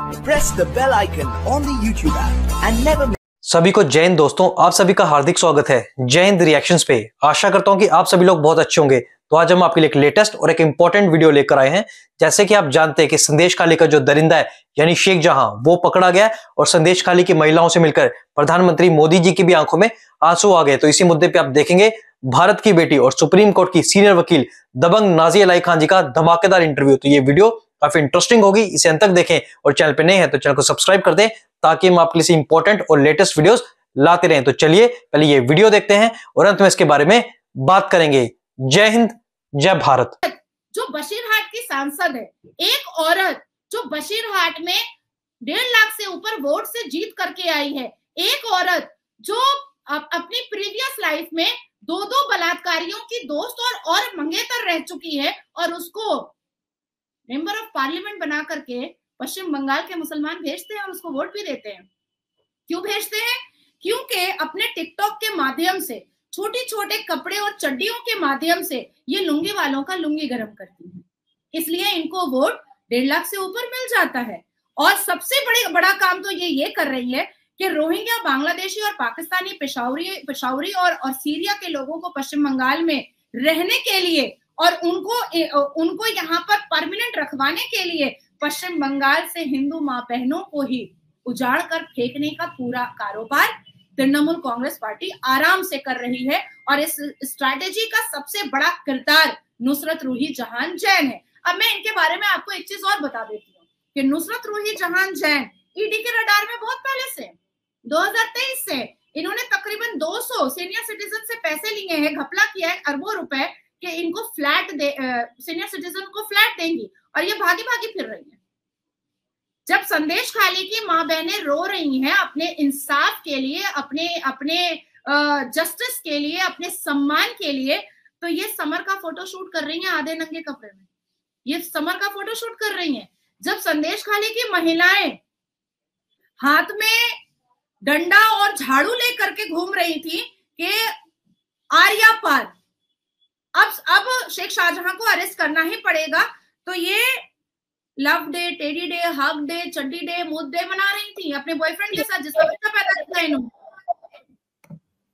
Press the bell icon on the YouTube app and never miss. सभी को जय हिंद दोस्तों, आप सभी का हार्दिक स्वागत है जय हिंद रिएक्शंस पे। आशा करता हूं कि आप सभी लोग बहुत अच्छे होंगे। तो आज हम आपके लिए एक लेटेस्ट और एक इंपॉर्टेंट वीडियो लेकर आए हैं। जैसे कि आप जानते हैं कि संदेश खाली का जो दरिंदा है यानी शेख जहां, वो पकड़ा गया और संदेश खाली की महिलाओं से मिलकर प्रधानमंत्री मोदी जी की भी आंखों में आंसू आ गए। तो इसी मुद्दे पे आप देखेंगे भारत की बेटी और सुप्रीम कोर्ट की सीनियर वकील दबंग नाजिया इलाही खान जी का धमाकेदार इंटरव्यू। तो ये वीडियो काफी इंटरेस्टिंग होगी, इसे अंत तक देखें और चैनल पे नए हैं तो चैनल को सब्सक्राइब कर दें ताकि हम आपके लिए इंपॉर्टेंट और लेटेस्ट वीडियोस लाते रहें। तो चलिए पहले ये वीडियो देखते हैं और अंत में इसके बारे में बात करेंगे। जय हिंद, जय भारत। जो बशीरहाट की सांसद है, एक औरत जो बशीरहाट में 1.5 लाख से ऊपर वोट से जीत करके आई है, एक औरत जो अपनी प्रीवियस लाइफ में दो बलात्कारियों की दोस्त और मंगेतर रह चुकी है और उसको मेंबर ऑफ पार्लियामेंट बना करके पश्चिम बंगाल के मुसलमान भेजते हैं और उसको वोट भी देते हैं। क्यों भेजते हैं? क्योंकि अपने टिकटॉक के माध्यम से, छोटे छोटे कपड़े और चड्डियों के माध्यम से ये लुंगी वालों का लुंगी गरम करती है, इसलिए इनको वोट 1.5 लाख से ऊपर मिल जाता है। और सबसे बड़ा काम तो ये कर रही है कि रोहिंग्या, बांग्लादेशी और पाकिस्तानी पेशावरी और सीरिया के लोगों को पश्चिम बंगाल में रहने के लिए और उनको यहाँ पर परमानेंट रखवाने के लिए पश्चिम बंगाल से हिंदू माँ बहनों को ही उजाड़ कर फेंकने का पूरा कारोबार तृणमूल कांग्रेस पार्टी आराम से कर रही है। और इस स्ट्रैटेजी का सबसे बड़ा किरदार नुसरत रूही जहान जैन है। अब मैं इनके बारे में आपको एक चीज और बता देती हूँ कि नुसरत रूही जहान जैन ईडी के रडार में बहुत पहले से, 2023 से इन्होंने तकरीबन 200 सीनियर सिटीजन से पैसे लिए हैं, घपला किया है अरबों रुपए कि इनको फ्लैट सीनियर सिटीजन को फ्लैट देंगी और ये भागी फिर रही है। जब संदेश खाली की माँ बहनें रो रही हैं अपने इंसाफ के लिए, अपने जस्टिस के लिए, अपने सम्मान के लिए, तो ये समर का फोटोशूट कर रही हैं आधे नंगे कपड़े में। ये समर का फोटोशूट कर रही हैं। जब संदेश खाली की महिलाएं हाथ में डंडा और झाड़ू लेकर के घूम रही थी कि आर्या पार, अब शेख शाहजहां को अरेस्ट करना ही पड़ेगा, तो ये love day, teddy day, hug day, चड्डी डे, मूड डे मना रही थी अपने बॉयफ्रेंड के साथ जिसका बच्चा पैदा किया इन्होंने।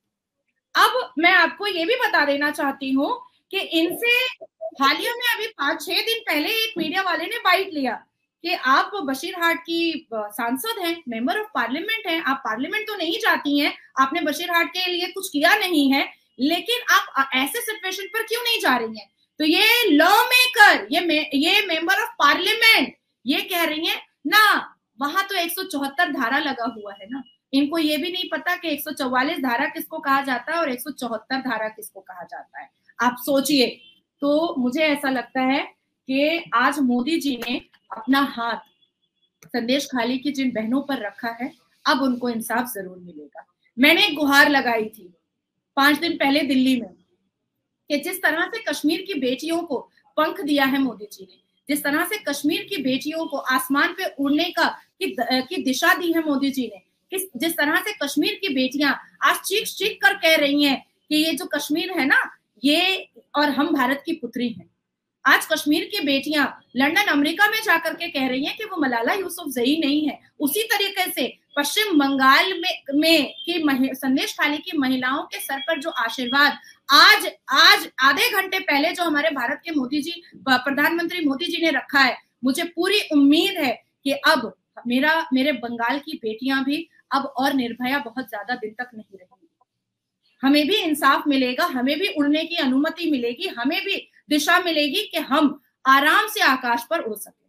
अब मैं आपको ये भी बता देना चाहती हूँ कि इनसे हालिया में अभी 5-6 दिन पहले एक मीडिया वाले ने बाइट लिया कि आप बशीरहाट की सांसद हैं, मेंबर ऑफ पार्लियामेंट हैं, आप पार्लियामेंट तो नहीं जाती हैं, आपने बशीरहाट के लिए कुछ किया नहीं है, लेकिन आप ऐसे सिचुएशन पर क्यों नहीं जा रही हैं? तो ये लॉ मेकर, ये मेंबर ऑफ पार्लियामेंट ये कह रही है ना, वहां तो 174 धारा लगा हुआ है ना, इनको ये भी नहीं पता कि 144 धारा किसको कहा जाता है और 174 धारा किसको कहा जाता है। आप सोचिए। तो मुझे ऐसा लगता है कि आज मोदी जी ने अपना हाथ संदेश खाली की जिन बहनों पर रखा है, अब उनको इंसाफ जरूर मिलेगा। मैंने एक गुहार लगाई थी 5 दिन पहले दिल्ली में कि जिस तरह से कश्मीर की बेटियों को पंख दिया है मोदी जी ने, जिस तरह से कश्मीर की बेटियों को आसमान पे उड़ने की दिशा दी है मोदी जी ने, जिस तरह से कश्मीर की बेटियां आज चीख कर कह रही हैं कि ये जो कश्मीर है ना, ये और हम भारत की पुत्री हैं। आज कश्मीर की बेटियां लंदन, अमेरिका में जाकर के कह रही हैं कि वो मलाला यूसुफजई नहीं है। उसी तरीके से पश्चिम बंगाल में की संदेश खाली की महिलाओं के सर पर जो आशीर्वाद आज आधे घंटे पहले जो हमारे भारत के प्रधानमंत्री मोदी जी ने रखा है, मुझे पूरी उम्मीद है कि अब मेरे बंगाल की बेटियां भी अब और निर्भया बहुत ज्यादा दिन तक नहीं रहेंगी। हमें भी इंसाफ मिलेगा, हमें भी उड़ने की अनुमति मिलेगी, हमें भी दिशा मिलेगी कि हम आराम से आकाश पर उड़ सके।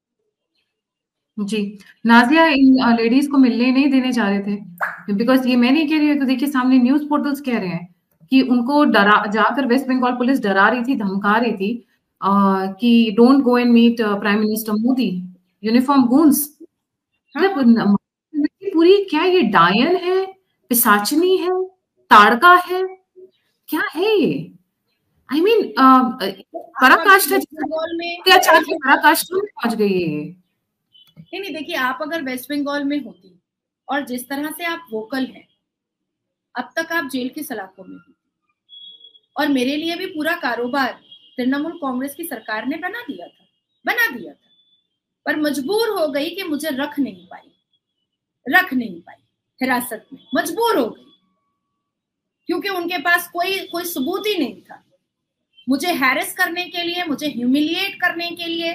जी, नाजिया इन लेडीज को मिलने नहीं देने जा रहे थे, बिकॉज ये मैं नहीं कह रही हूँ, तो देखिए सामने न्यूज पोर्टल्स कह रहे हैं कि उनको जाकर वेस्ट बंगाल पुलिस डरा रही थी, धमका रही थी कि don't go and meet prime minister Modi, uniform goons. मतलब पूरी क्या ये डायन है, पिशाचनी है, ताड़का है, क्या है ये? आई मीन पराकाष्ठा में पहुंच गई है। नहीं, देखिए आप अगर वेस्ट बंगाल में होती और जिस तरह से आप वोकल हैं, अब तक आप जेल की सलाखों में थी और मेरे लिए भी पूरा कारोबार तृणमूल कांग्रेस की सरकार ने बना दिया था। पर मजबूर हो गई कि मुझे रख नहीं पाई हिरासत में, मजबूर हो गई क्योंकि उनके पास कोई सबूत ही नहीं था। मुझे हैरेस करने के लिए, मुझे ह्यूमिलिएट करने के लिए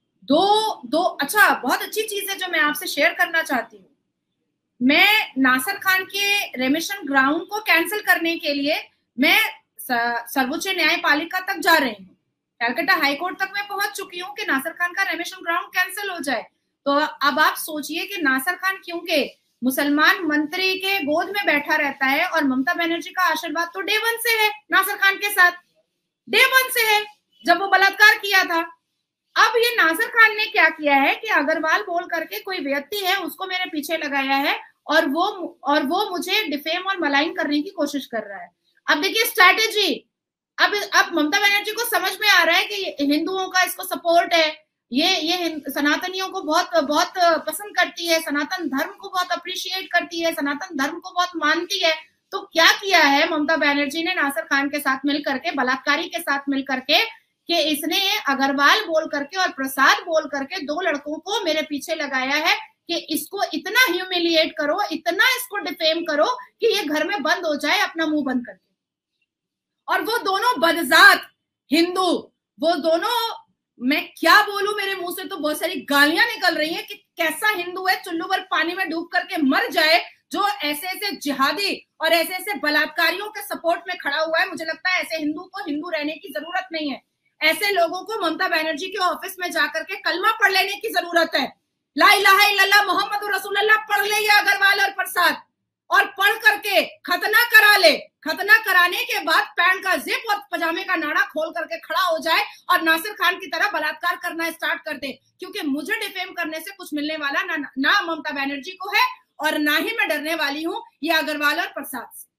दो अच्छा, बहुत अच्छी चीज है जो मैं आपसे शेयर करना चाहती हूँ। मैं नासिर खान के रेमिशन ग्राउंड को कैंसिल करने के लिए मैं सर्वोच्च न्यायपालिका तक जा रही हूँ, कलकत्ता हाईकोर्ट तक मैं पहुंच चुकी हूँ कि नासिर खान का रेमिशन ग्राउंड कैंसिल हो जाए। तो अब आप सोचिए कि नासिर खान क्योंकि मुसलमान मंत्री के गोद में बैठा रहता है और ममता बनर्जी का आशीर्वाद तो डे वन से है नासिर खान के साथ, डे वन से है जब वो बलात्कार किया था। अब ये नासिर खान ने क्या किया है कि अग्रवाल बोल करके कोई व्यक्ति है उसको मेरे पीछे लगाया है और वो मुझे डिफेम और मलाइन करने की कोशिश कर रहा है। अब देखिए स्ट्रैटेजी, अब ममता बनर्जी को समझ में आ रहा है कि हिंदुओं का इसको सपोर्ट है, ये सनातनियों को बहुत पसंद करती है, सनातन धर्म को बहुत अप्रिशिएट करती है, सनातन धर्म को बहुत मानती है। तो क्या किया है ममता बनर्जी ने नासिर खान के साथ मिलकर के, बलात्कारी के साथ मिलकर के, कि इसने अग्रवाल बोल करके और प्रसाद बोल करके दो लड़कों को मेरे पीछे लगाया है कि इसको इतना ह्यूमिलिएट करो, इतना इसको डिफेम करो कि ये घर में बंद हो जाए अपना मुंह बंद करके। और वो दोनों बदजात हिंदू, वो दोनों, मैं क्या बोलूं, मेरे मुंह से तो बहुत सारी गालियां निकल रही हैं कि कैसा हिंदू है चुल्लू भर पानी में डूब करके मर जाए जो ऐसे ऐसे जिहादी और ऐसे ऐसे बलात्कारियों के सपोर्ट में खड़ा हुआ है। मुझे लगता है ऐसे हिंदू को हिंदू रहने की जरूरत नहीं है। ऐसे लोगों को ममता बनर्जी के ऑफिस में जाकर के कलमा पढ़ लेने की जरूरत है। ला इलाहा इल्लल्लाह मोहम्मद रसूलुल्लाह पढ़ ले ये अग्रवाल और प्रसाद, और पढ़ करके खतना करा ले। खतना कराने के बाद पैंट का जिप और पजामे का नाड़ा खोल करके खड़ा हो जाए और नासिर खान की तरह बलात्कार करना स्टार्ट कर दे। क्योंकि मुझे डिफेम करने से कुछ मिलने वाला ना ममता बनर्जी को है और ना ही मैं डरने वाली हूँ ये अग्रवाल और प्रसाद से।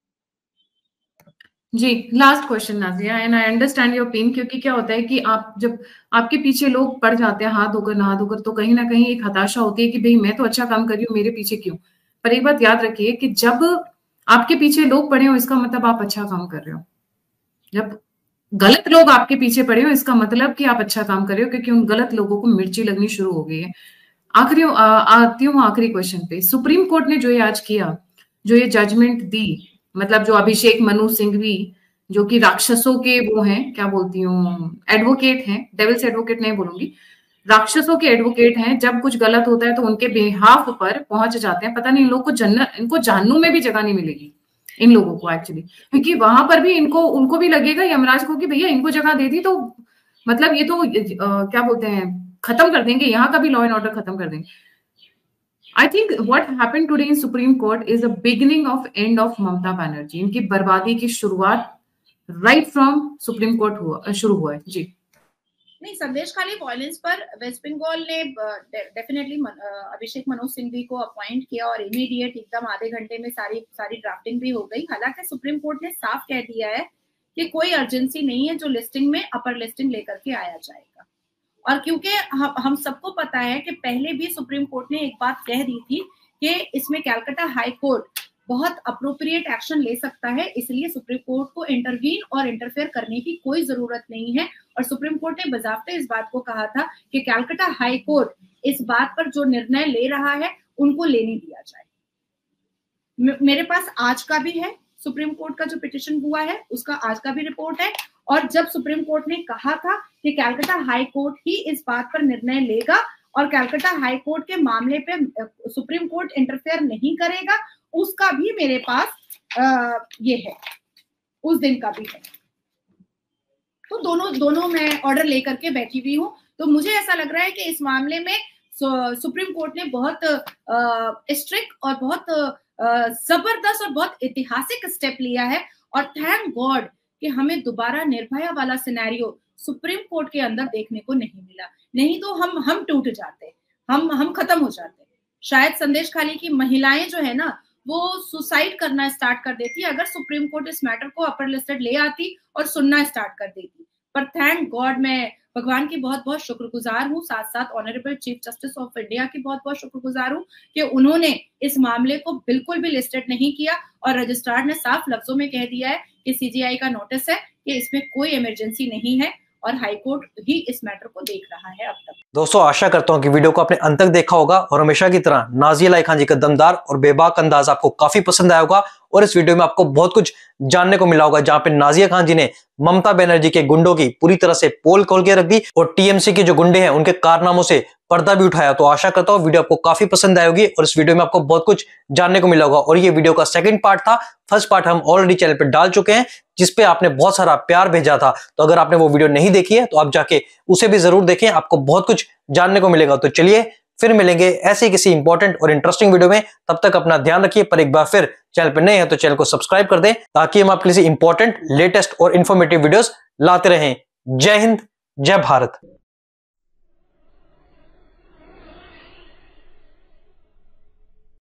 जी, last question Nazia, and I understand your pain, क्योंकि क्या होता है कि आप जब आपके पीछे लोग पड़ जाते हैं हाथ धोकर नहा धोकर, तो कहीं ना कहीं एक हताशा होती है कि भाई मैं तो अच्छा काम कर रही हूँ, मेरे पीछे क्यों। पर एक बात याद रखिए कि जब आपके पीछे लोग पड़े हो इसका मतलब आप अच्छा काम कर रहे हो। जब गलत लोग आपके पीछे पड़े हो इसका मतलब कि आप अच्छा काम कर रहे हो, क्योंकि उन गलत लोगों को मिर्ची लगनी शुरू हो गई है। आती हूँ आखिरी क्वेश्चन पे। सुप्रीम कोर्ट ने जो ये आज किया, जो ये जजमेंट दी, मतलब जो अभिषेक मनु सिंघवी जो कि राक्षसों के वो हैं, क्या बोलती हूँ, एडवोकेट हैं, डेविल्स एडवोकेट नहीं बोलूंगी, राक्षसों के एडवोकेट हैं, जब कुछ गलत होता है तो उनके बेहाफ पर पहुंच जाते हैं। पता नहीं इन लोग को इनको जहन्नुम में भी जगह नहीं मिलेगी इन लोगों को एक्चुअली, क्योंकि वहां पर भी उनको भी लगेगा यमराज को कि भैया इनको जगह दे दी तो मतलब ये तो क्या बोलते हैं, खत्म कर देंगे, यहाँ का भी लॉ एंड ऑर्डर खत्म कर देंगे। I think what happened today in Supreme Court is a beginning of end of Mamata Banerjee. इनकी बर्बादी की शुरुआत right from Supreme Court शुरू हुआ है। जी नहीं, संदेश खाली वायलेंस पर वेस्ट बंगाल ने डेफिनेटली अभिषेक मनु सिंघवी को अपॉइंट किया और इमीडिएट एकदम आधे घंटे में सारी ड्राफ्टिंग भी हो गई। हालांकि सुप्रीम कोर्ट ने साफ कह दिया है कि कोई अर्जेंसी नहीं है, जो लिस्टिंग में अपर लिस्टिंग लेकर के आया जाएगा। और क्योंकि हम सबको पता है कि पहले भी सुप्रीम कोर्ट ने एक बात कह दी थी कि इसमें कलकत्ता हाई कोर्ट बहुत अप्रोप्रिएट एक्शन ले सकता है, इसलिए सुप्रीम कोर्ट को इंटरवीन और इंटरफेयर करने की कोई जरूरत नहीं है। और सुप्रीम कोर्ट ने बजाफ्ते इस बात को कहा था कि कलकत्ता हाई कोर्ट इस बात पर जो निर्णय ले रहा है उनको लेने दिया जाए। मेरे पास आज का भी है, सुप्रीम कोर्ट का जो पिटिशन हुआ है उसका आज का भी रिपोर्ट है। और जब सुप्रीम कोर्ट ने कहा था कि कलकत्ता हाई कोर्ट ही इस बात पर निर्णय लेगा और कलकत्ता हाई कोर्ट के मामले पे सुप्रीम कोर्ट इंटरफेयर नहीं करेगा, उसका भी मेरे पास ये है, उस दिन का भी है। तो दोनों मैं ऑर्डर लेकर के बैठी हुई हूँ। तो मुझे ऐसा लग रहा है कि इस मामले में सुप्रीम कोर्ट ने बहुत स्ट्रिक्ट और बहुत जबरदस्त और बहुत ऐतिहासिक स्टेप लिया है। और थैंक गॉड कि हमें दोबारा निर्भया वाला सिनेरियो सुप्रीम कोर्ट के अंदर देखने को नहीं मिला, नहीं तो हम टूट जाते, हम खत्म हो जाते। शायद संदेश खाली की महिलाएं जो है ना वो सुसाइड करना स्टार्ट कर देती अगर सुप्रीम कोर्ट इस मैटर को अपर लिस्टेड ले आती और सुनना स्टार्ट कर देती। पर थैंक गॉड, मैं भगवान की बहुत बहुत शुक्रगुजार हूँ, साथ साथ honourable chief justice of India की बहुत बहुत शुक्रगुजार हूँ कि उन्होंने इस मामले को बिल्कुल भी लिस्टेड नहीं किया और रजिस्ट्रार ने साफ लफ्जों में कह दिया है कि सीजीआई का नोटिस है कि इसमें कोई इमरजेंसी नहीं है और हाईकोर्ट ही इस मैटर को देख रहा है अब तक। दोस्तों, आशा करता हूं कि वीडियो को आपने अंत तक देखा होगा और हमेशा की तरह नाज़िया इलाही खान जी का दमदार और बेबाक अंदाज आपको काफी पसंद आया होगा और इस वीडियो में आपको बहुत कुछ जानने को मिला होगा, जहां पे नाज़िया खान जी ने ममता बनर्जी के गुंडों की पूरी तरह से पोल खोल के रख दी और टीएमसी के जो गुंडे हैं उनके कारनामों से पर्दा भी उठाया। तो आशा करता हूं वीडियो आपको काफी पसंद आई होगी और इस वीडियो में आपको बहुत कुछ जानने को मिला होगा। और ये वीडियो का सेकंड पार्ट था, फर्स्ट पार्ट हम ऑलरेडी चैनल पे डाल चुके हैं जिसपे आपने बहुत सारा प्यार भेजा था। तो अगर आपने वो वीडियो नहीं देखी है तो आप जाके उसे भी जरूर देखें, आपको बहुत कुछ जानने को मिलेगा। तो चलिए फिर मिलेंगे ऐसे किसी इंपॉर्टेंट और इंटरेस्टिंग वीडियो में। तब तक अपना ध्यान रखिए, पर एक बार फिर चैनल पर नए हैं तो चैनल को सब्सक्राइब कर दें ताकि हम आपके लिए इंपॉर्टेंट, लेटेस्ट और इन्फॉर्मेटिव वीडियोस लाते रहें। जय हिंद, जय भारत।